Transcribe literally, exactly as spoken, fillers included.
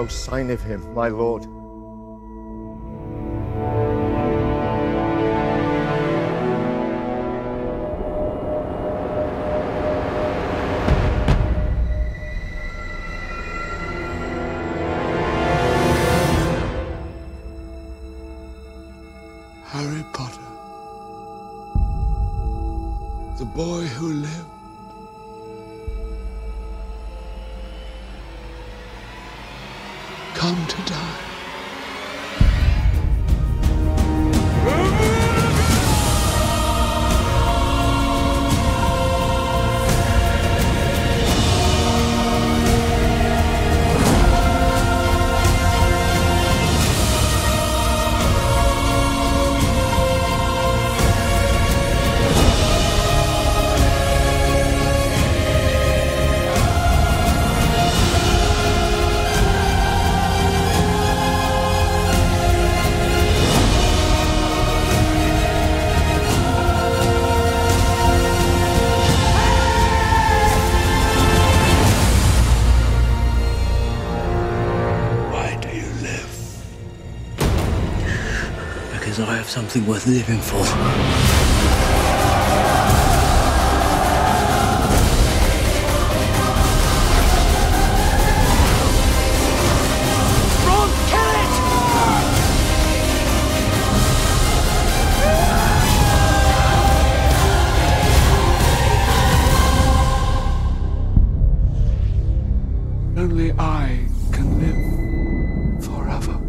no sign of him, my lord. Harry Potter, the boy who lived, come to die. Because I have something worth living for. Ron, kill it! Only I can live forever.